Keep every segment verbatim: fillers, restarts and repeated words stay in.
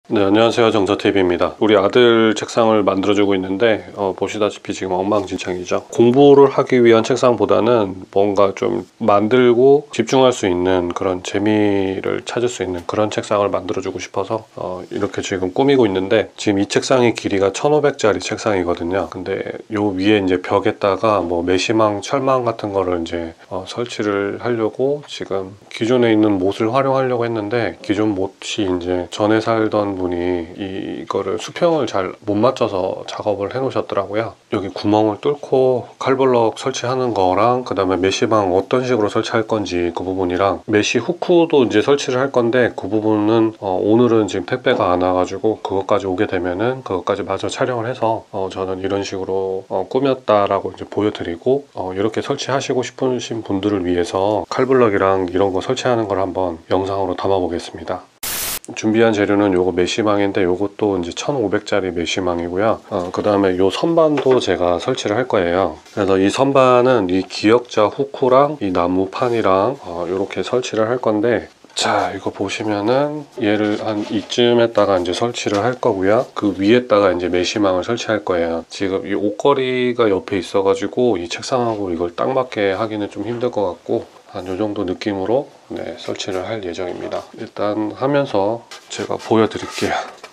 네, 안녕하세요. 정서티비입니다. 우리 아들 책상을 만들어주고 있는데 어, 보시다시피 지금 엉망진창이죠. 공부를 하기 위한 책상보다는 뭔가 좀 만들고 집중할 수 있는 그런 재미를 찾을 수 있는 그런 책상을 만들어주고 싶어서 어, 이렇게 지금 꾸미고 있는데, 지금 이 책상이 길이가 천오백 짜리 책상이거든요. 근데 요 위에 이제 벽에다가 뭐 메시망, 철망 같은 거를 이제 어, 설치를 하려고 지금 기존에 있는 못을 활용하려고 했는데, 기존 못이 이제 전에 살던 분이 이거를 수평을 잘 못 맞춰서 작업을 해 놓으셨더라고요. 여기 구멍을 뚫고 칼블럭 설치하는 거랑, 그 다음에 메시방 어떤 식으로 설치할 건지 그 부분이랑, 메시 후크도 이제 설치를 할 건데 그 부분은 어 오늘은 지금 택배가 안 와가지고 그것까지 오게 되면은 그것까지 마저 촬영을 해서 어 저는 이런 식으로 어 꾸몄다라고 이제 보여드리고, 어 이렇게 설치하시고 싶으신 분들을 위해서 칼블럭이랑 이런 거 설치하는 걸 한번 영상으로 담아 보겠습니다. 준비한 재료는 요거 메시망인데, 요것도 이제 천오백 짜리 메시망이고요. 어, 그 다음에 요 선반도 제가 설치를 할 거예요. 그래서 이 선반은 이 기역자 후크랑 이 나무판이랑 어, 요렇게 설치를 할 건데, 자, 이거 보시면은 얘를 한 이쯤에다가 이제 설치를 할 거고요. 그 위에다가 이제 메시망을 설치할 거예요. 지금 이 옷걸이가 옆에 있어가지고 이 책상하고 이걸 딱 맞게 하기는 좀 힘들 것 같고, 한 요 정도 느낌으로 네, 설치를 할 예정입니다. 일단 하면서 제가 보여드릴게요.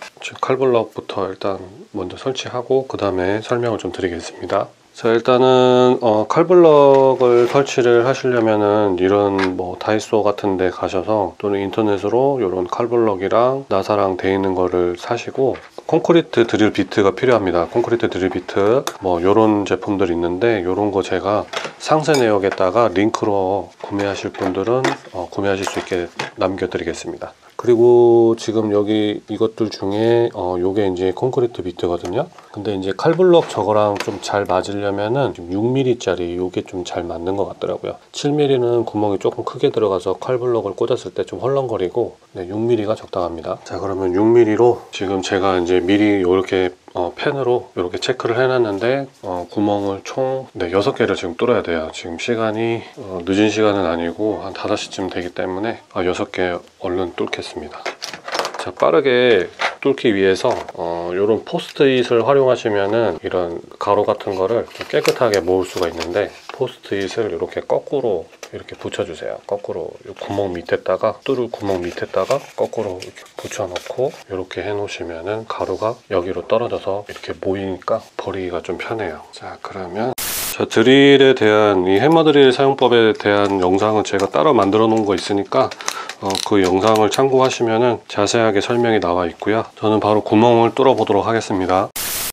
칼블럭부터 일단 먼저 설치하고 그 다음에 설명을 좀 드리겠습니다. 자, 일단은 어, 칼블럭을 설치를 하시려면은 이런 뭐 다이소 같은 데 가셔서, 또는 인터넷으로 이런 칼블럭이랑 나사랑 돼 있는 거를 사시고, 콘크리트 드릴 비트가 필요합니다. 콘크리트 드릴 비트 뭐 이런 제품들이 있는데, 이런 거 제가 상세 내역에다가 링크로 구매하실 분들은 어, 구매하실 수 있게 남겨드리겠습니다. 그리고 지금 여기 이것들 중에 어 요게 이제 콘크리트 비트거든요. 근데 이제 칼블럭 저거랑 좀 잘 맞으려면은 육 밀리미터 짜리 요게 좀 잘 맞는 것 같더라고요. 칠 밀리미터는 구멍이 조금 크게 들어가서 칼블럭을 꽂았을 때 좀 헐렁거리고, 네, 육 밀리미터가 적당합니다. 자, 그러면 육 밀리미터로 지금 제가 이제 미리 이렇게 어, 펜으로 이렇게 체크를 해놨는데, 어, 구멍을 총 네, 여섯 개를 지금 뚫어야 돼요. 지금 시간이 어, 늦은 시간은 아니고 한 다섯 시쯤 되기 때문에 아, 여섯 개 얼른 뚫겠습니다. 자, 빠르게 뚫기 위해서 어, 이런 포스트잇을 활용하시면은 이런 가로 같은 거를 좀 깨끗하게 모을 수가 있는데, 포스트잇을 이렇게 거꾸로 이렇게 붙여주세요. 거꾸로 이 구멍 밑에다가, 뚫을 구멍 밑에다가 거꾸로 이렇게 붙여놓고 이렇게 해놓으시면은 가루가 여기로 떨어져서 이렇게 모이니까 버리기가 좀 편해요. 자, 그러면 자, 드릴에 대한, 이 해머 드릴 사용법에 대한 영상은 제가 따로 만들어 놓은 거 있으니까 어, 그 영상을 참고하시면은 자세하게 설명이 나와 있고요. 저는 바로 구멍을 뚫어 보도록 하겠습니다.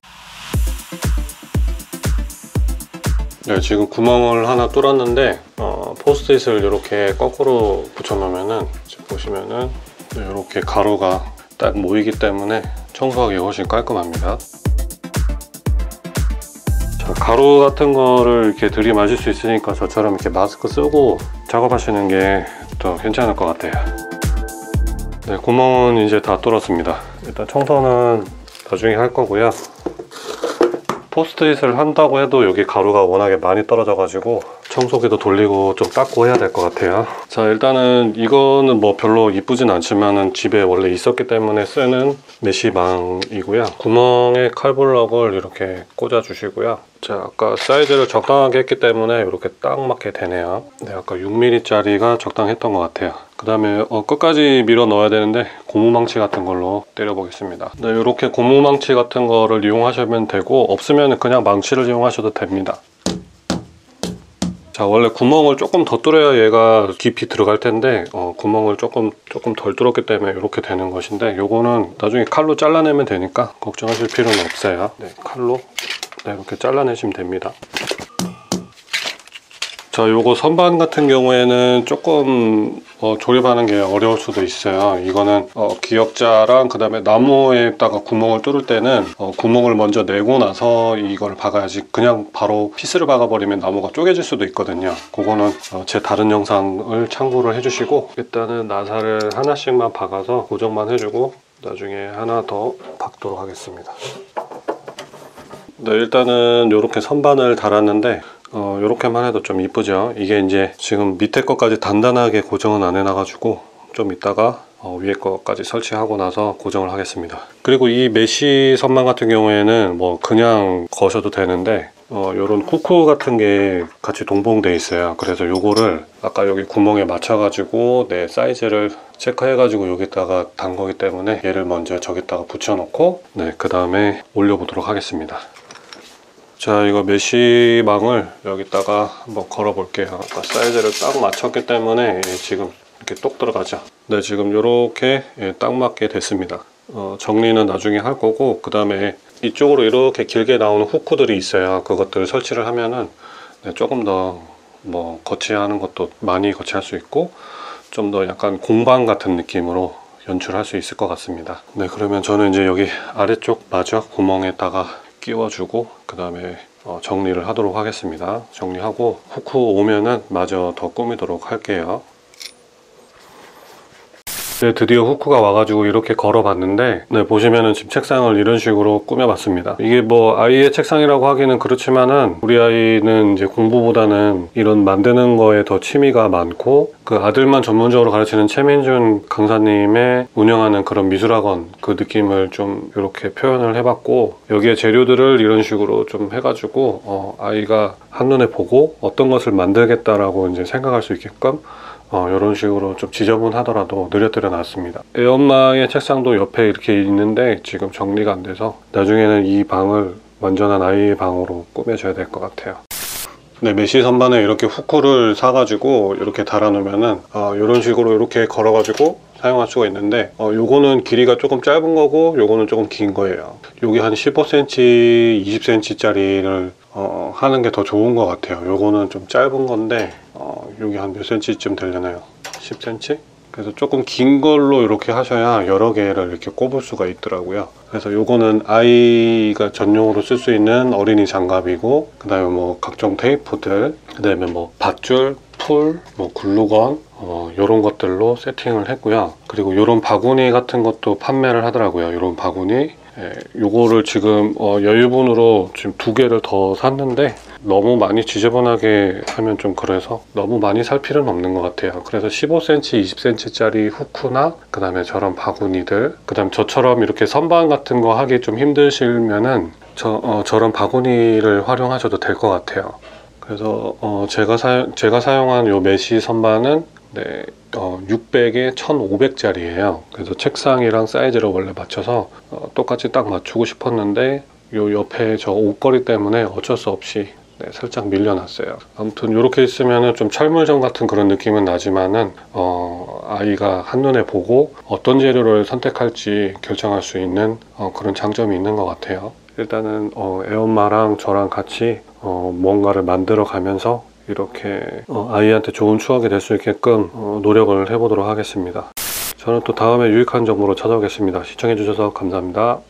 네, 지금 구멍을 하나 뚫었는데 어, 포스트잇을 이렇게 거꾸로 붙여 놓으면은 지금 보시면은 이렇게 가루가 딱 모이기 때문에 청소하기 훨씬 깔끔합니다. 자, 가루 같은 거를 이렇게 들이마실 수 있으니까 저처럼 이렇게 마스크 쓰고 작업하시는 게 더 괜찮을 것 같아요. 네, 구멍은 이제 다 뚫었습니다. 일단 청소는 나중에 할 거고요. 포스트잇을 한다고 해도 여기 가루가 워낙에 많이 떨어져 가지고 청소기도 돌리고 좀 닦고 해야 될 것 같아요. 자, 일단은 이거는 뭐 별로 이쁘진 않지만은 집에 원래 있었기 때문에 쓰는 메시망이고요. 구멍에 칼블럭을 이렇게 꽂아 주시고요. 자, 아까 사이즈를 적당하게 했기 때문에 이렇게 딱 맞게 되네요. 네, 아까 육 밀리미터 짜리가 적당했던 것 같아요. 그 다음에 어, 끝까지 밀어 넣어야 되는데 고무망치 같은 걸로 때려 보겠습니다. 네, 이렇게 고무망치 같은 거를 이용하시면 되고, 없으면 그냥 망치를 이용하셔도 됩니다. 자, 원래 구멍을 조금 더 뚫어야 얘가 깊이 들어갈 텐데 어, 구멍을 조금 조금 덜 뚫었기 때문에 이렇게 되는 것인데, 요거는 나중에 칼로 잘라내면 되니까 걱정하실 필요는 없어요. 네, 칼로 네, 이렇게 잘라내시면 됩니다. 자, 요거 선반 같은 경우에는 조금 어, 조립하는 게 어려울 수도 있어요. 이거는 어, 기역자랑 그 다음에 나무에다가 구멍을 뚫을 때는 어, 구멍을 먼저 내고 나서 이걸 박아야지, 그냥 바로 피스를 박아버리면 나무가 쪼개질 수도 있거든요. 그거는 어, 제 다른 영상을 참고를 해주시고, 일단은 나사를 하나씩만 박아서 고정만 해주고 나중에 하나 더 박도록 하겠습니다. 네, 일단은 이렇게 선반을 달았는데 어, 요렇게만 해도 좀 이쁘죠. 이게 이제 지금 밑에 것까지 단단하게 고정은 안 해놔가지고 좀 이따가 어, 위에 거까지 설치하고 나서 고정을 하겠습니다. 그리고 이 메쉬 선반 같은 경우에는 뭐 그냥 거셔도 되는데 어, 요런 후크 같은 게 같이 동봉돼 있어요. 그래서 요거를 아까 여기 구멍에 맞춰 가지고 내 사이즈를 체크해 가지고 여기다가 단 거기 때문에 얘를 먼저 저기다가 붙여 놓고 네, 그 다음에 올려 보도록 하겠습니다. 자, 이거 메쉬망을 여기다가 한번 걸어 볼게요. 아까 사이즈를 딱 맞췄기 때문에 지금 이렇게 똑 들어가죠. 네, 지금 이렇게 딱 맞게 됐습니다. 어, 정리는 나중에 할 거고, 그 다음에 이쪽으로 이렇게 길게 나오는 후크들이 있어요. 그것들 설치를 하면은 네, 조금 더 뭐 거치하는 것도 많이 거치할 수 있고 좀 더 약간 공방 같은 느낌으로 연출할 수 있을 것 같습니다. 네, 그러면 저는 이제 여기 아래쪽 마저 구멍에다가 끼워주고 그 다음에 어, 정리를 하도록 하겠습니다. 정리하고 후크 오면은 마저 더 꾸미도록 할게요. 네, 드디어 후크가 와가지고 이렇게 걸어봤는데 네, 보시면은 지금 책상을 이런 식으로 꾸며봤습니다. 이게 뭐 아이의 책상이라고 하기는 그렇지만은 우리 아이는 이제 공부보다는 이런 만드는 거에 더 취미가 많고 그 아들만 전문적으로 가르치는 최민준 강사님의 운영하는 그런 미술학원 그 느낌을 좀 이렇게 표현을 해봤고 여기에 재료들을 이런 식으로 좀 해가지고 어, 아이가 한눈에 보고 어떤 것을 만들겠다라고 이제 생각할 수 있게끔 어, 이런 식으로 좀 지저분하더라도 느려뜨려 놨습니다. 애엄마의 책상도 옆에 이렇게 있는데 지금 정리가 안 돼서 나중에는 이 방을 완전한 아이의 방으로 꾸며줘야 될 것 같아요. 네, 메쉬 선반에 이렇게 후크를 사가지고 이렇게 달아 놓으면은 어, 이런 식으로 이렇게 걸어가지고 사용할 수가 있는데 어, 요거는 길이가 조금 짧은 거고 요거는 조금 긴 거예요. 요게 한 십오 센티미터, 이십 센티미터짜리를 어, 하는 게 더 좋은 것 같아요. 요거는 좀 짧은 건데 어, 요게 한 몇 센치쯤 되려나요? 십 센티미터? 그래서 조금 긴 걸로 이렇게 하셔야 여러 개를 이렇게 꼽을 수가 있더라고요. 그래서 요거는 아이가 전용으로 쓸 수 있는 어린이 장갑이고 그 다음에 뭐 각종 테이프들 그 다음에 뭐 밧줄, 풀, 뭐 글루건 어, 요런 것들로 세팅을 했고요. 그리고 요런 바구니 같은 것도 판매를 하더라고요. 요런 바구니 예, 요거를 지금 어, 여유분으로 지금 두 개를 더 샀는데 너무 많이 지저분하게 하면 좀 그래서 너무 많이 살 필요는 없는 것 같아요. 그래서 십오 센티미터, 이십 센티미터짜리 후크나 그 다음에 저런 바구니들 그 다음 저처럼 이렇게 선반 같은 거 하기 좀 힘드시면은 저, 어, 저런 바구니를 활용하셔도 될 것 같아요. 그래서 어, 제가, 사, 제가 사용한 요 메쉬 선반은 네, 어, 육백에 천오백짜리예요. 그래서 책상이랑 사이즈를 원래 맞춰서 어, 똑같이 딱 맞추고 싶었는데 요 옆에 저 옷걸이 때문에 어쩔 수 없이 네, 살짝 밀려났어요. 아무튼 이렇게 있으면 좀 철물점 같은 그런 느낌은 나지만은 어, 아이가 한눈에 보고 어떤 재료를 선택할지 결정할 수 있는 어, 그런 장점이 있는 것 같아요. 일단은 어, 애엄마랑 저랑 같이 어, 뭔가를 만들어 가면서 이렇게 어, 아이한테 좋은 추억이 될 수 있게끔 어, 노력을 해보도록 하겠습니다. 저는 또 다음에 유익한 정보로 찾아오겠습니다. 시청해주셔서 감사합니다.